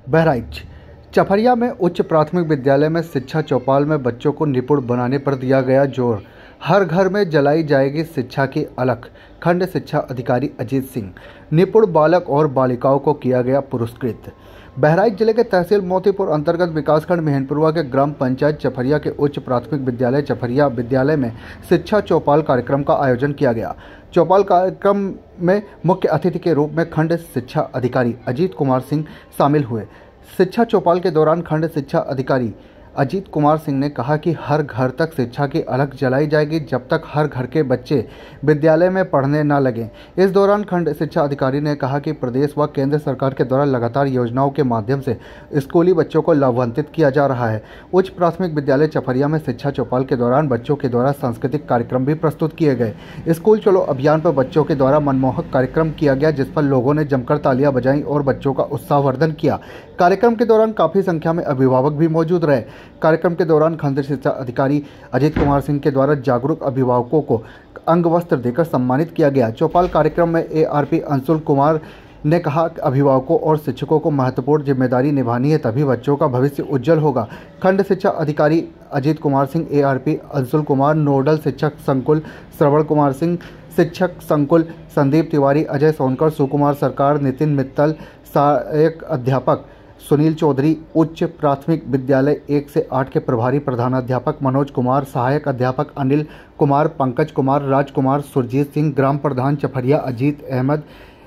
बहराइच चपरिया में उच्च प्राथमिक विद्यालय में शिक्षा चौपाल में बच्चों को निपुण बनाने पर दिया गया जोर। हर घर में जलाई जाएगी शिक्षा की अलख। खंड शिक्षा अधिकारी अजीत सिंह। निपुण बालक और बालिकाओं को किया गया पुरस्कृत। बहराइच जिले के तहसील मोतीपुर अंतर्गत विकासखंड मेहनपुरवा के ग्राम पंचायत चपरिया के उच्च प्राथमिक विद्यालय चपरिया विद्यालय में शिक्षा चौपाल कार्यक्रम का आयोजन किया गया। चौपाल कार्यक्रम में मुख्य अतिथि के रूप में खंड शिक्षा अधिकारी अजीत कुमार सिंह शामिल हुए। शिक्षा चौपाल के दौरान खंड शिक्षा अधिकारी अजीत कुमार सिंह ने कहा कि हर घर तक शिक्षा की अलख जलाई जाएगी जब तक हर घर के बच्चे विद्यालय में पढ़ने न लगें। इस दौरान खंड शिक्षा अधिकारी ने कहा कि प्रदेश व केंद्र सरकार के द्वारा लगातार योजनाओं के माध्यम से स्कूली बच्चों को लाभान्वित किया जा रहा है। उच्च प्राथमिक विद्यालय चपरिया में शिक्षा चौपाल के दौरान बच्चों के द्वारा सांस्कृतिक कार्यक्रम भी प्रस्तुत किए गए। स्कूल चलो अभियान पर बच्चों के द्वारा मनमोहक कार्यक्रम किया गया, जिस पर लोगों ने जमकर तालियां बजाईं और बच्चों का उत्साहवर्धन किया। कार्यक्रम के दौरान काफ़ी संख्या में अभिभावक भी मौजूद रहे। कार्यक्रम के दौरान खंड शिक्षा अधिकारी अजीत कुमार सिंह के द्वारा जागरूक अभिभावकों को अंग वस्त्र देकर सम्मानित किया गया। चौपाल कार्यक्रम में ARP अंशुल कुमार ने कहा कि अभिभावकों और शिक्षकों को महत्वपूर्ण जिम्मेदारी निभानी है, तभी बच्चों का भविष्य उज्जवल होगा। खंड शिक्षा अधिकारी अजीत कुमार सिंह, ARP अंशुल कुमार, नोडल शिक्षक संकुल श्रवण कुमार सिंह, शिक्षक संकुल संदीप तिवारी, अजय सोनकर, सुकुमार सरकार, नितिन मित्तल, सहायक अध्यापक सुनील चौधरी, उच्च प्राथमिक विद्यालय 1 से 8 के प्रभारी प्रधानाध्यापक मनोज कुमार, सहायक अध्यापक अनिल कुमार, पंकज कुमार, राजकुमार, सुरजीत सिंह, ग्राम प्रधान चपरिया अजीत अहमद,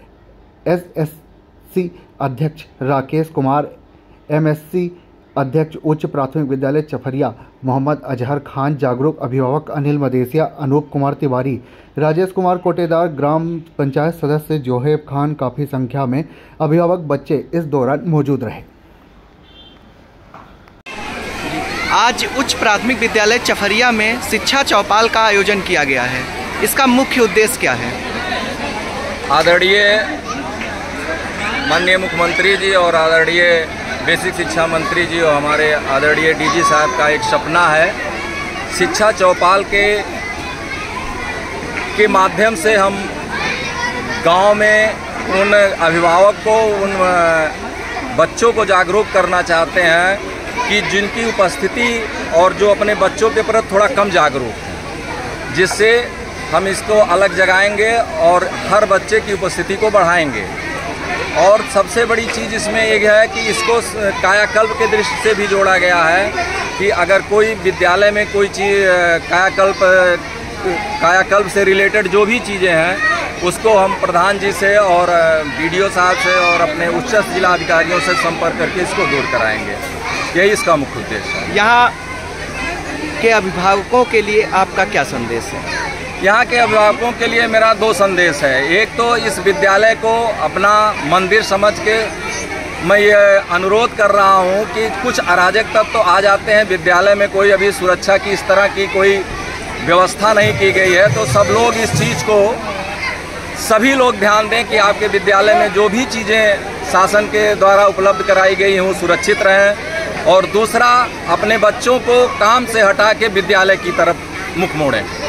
SSC अध्यक्ष राकेश कुमार, MSC अध्यक्ष उच्च प्राथमिक विद्यालय चपरिया मोहम्मद अजहर खान, जागरूक अभिभावक अनिल मदेसिया, अनूप कुमार तिवारी, राजेश कुमार कोटेदार, ग्राम पंचायत सदस्य जोहेब खान, काफ़ी संख्या में अभिभावक बच्चे इस दौरान मौजूद रहे। आज उच्च प्राथमिक विद्यालय चपरिया में शिक्षा चौपाल का आयोजन किया गया है। इसका मुख्य उद्देश्य क्या है? आदरणीय माननीय मुख्यमंत्री जी और आदरणीय बेसिक शिक्षा मंत्री जी और हमारे आदरणीय DG साहब का एक सपना है, शिक्षा चौपाल के माध्यम से हम गांव में उन अभिभावक को, उन बच्चों को जागरूक करना चाहते हैं कि जिनकी उपस्थिति और जो अपने बच्चों के प्रति थोड़ा कम जागरूक हैं, जिससे हम इसको अलग जगाएंगे और हर बच्चे की उपस्थिति को बढ़ाएंगे। और सबसे बड़ी चीज़ इसमें एक है कि इसको कायाकल्प के दृष्टि से भी जोड़ा गया है कि अगर कोई विद्यालय में कोई चीज़ कायाकल्प से रिलेटेड जो भी चीज़ें हैं उसको हम प्रधान जी से और BDO साहब से और अपने उच्च जिला अधिकारियों से संपर्क करके इसको दूर कराएंगे। यही इसका मुख्य उद्देश्य है। यहाँ के अभिभावकों के लिए आपका क्या संदेश है? यहाँ के अभिभावकों के लिए मेरा 2 संदेश है। एक तो इस विद्यालय को अपना मंदिर समझ के मैं ये अनुरोध कर रहा हूँ कि कुछ अराजक तत्व तो आ जाते हैं विद्यालय में, कोई अभी सुरक्षा की इस तरह की कोई व्यवस्था नहीं की गई है, तो सब लोग इस चीज़ को, सभी लोग ध्यान दें कि आपके विद्यालय में जो भी चीज़ें शासन के द्वारा उपलब्ध कराई गई हों सुरक्षित रहें। और दूसरा, अपने बच्चों को काम से हटा के विद्यालय की तरफ मुख मोड़ें।